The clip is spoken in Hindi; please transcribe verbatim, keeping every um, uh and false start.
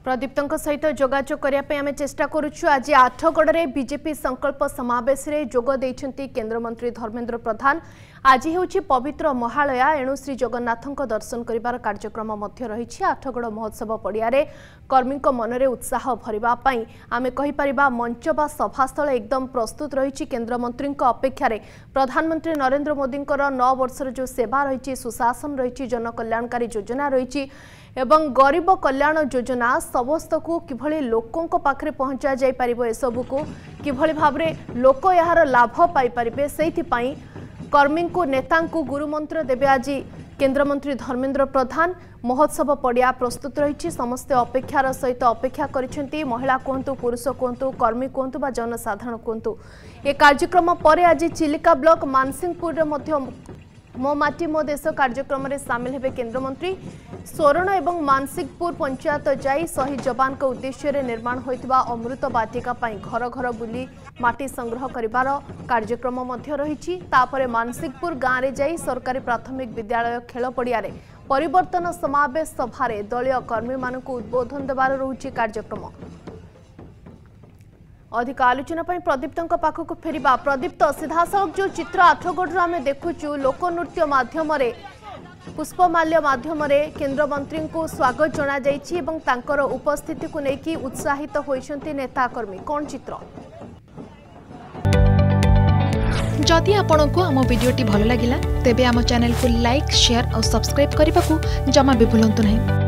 प्रदीप्त सहित जोगाजोग करने आम चेष्टा करुछु। आज आठगड़ में बीजेपी संकल्प समावेश में जोग देइछंती केंद्रमंत्री धर्मेंद्र प्रधान। आज हूँ पवित्र महालया, एणु श्री जगन्नाथ दर्शन करिबार कार्यक्रम मध्य रही। आठगड़ महोत्सव पड़ियारे कर्मी मनरे उत्साह भरवाई आम कहीपर मंच बा सभास्थल एकदम प्रस्तुत रही। केंद्रमंत्री अपेक्षा प्रधानमंत्री नरेंद्र मोदी नौ वर्षर जो सेवा रही, सुशासन रही, जनकल्याणकारी योजना रही एवं गरीब कल्याण योजना समस्त को किभली लोकों पाखरे पहुंचा जाई परिबो, ए सब को किभली भाबरे लोक यार लाभ पाई परिबे, सेहिथिपाई कर्मी को नेता को गुरुमंत्र देबे आज केंद्रमंत्री धर्मेंद्र प्रधान। महोत्सव पड़िया प्रस्तुत रही, समस्ते अपेक्षार सहित अपेक्षा करिसेंती। महिला कहतु, पुरुष कहतु, कर्मी कहतु बा जनसाधारण कहतु, ए कार्यक्रम पर आज चिलिका ब्लॉक मानसिंहपुर मध्य मो माटी मो देश कार्यक्रम में सामिल हेबे केंद्रमंत्री। सोरण एवं मानसिंहपुर पंचायत जाई शहीद जवान के उद्देश्य निर्माण होइतिबा अमृत बाटिका पाई घर घर बुली माटी संग्रह करिबार कार्यक्रम मध्य रही। तापरे मानसिंहपुर गाँव में जाई सरकारी प्राथमिक विद्यालय खेल पड़िया परिवर्तन समावेश सभारे दलीय कर्मी मानकु उद्बोधन देवार रहुछि कार्यक्रम। अधिक आलोचना प्रदीप्त पाखक फेरिबा। प्रदीप्त, सीधासलख जो चित्र आठगढ़ आम देखुचु, लोकनृत्य माध्यम पुष्पमाल्य माध्यम केंद्रमंत्री को स्वागत जना जाइछि एवं तांकर उपस्थिति को लेकिन उत्साहित होइछन्ति नेताकर्मी, कौन चित्र? जदि आपंक आम भिडी भल लगा तेब आम चैनल को लाइक, शेयर और सब्सक्राइब करने को जमा भी भूलु नहीं।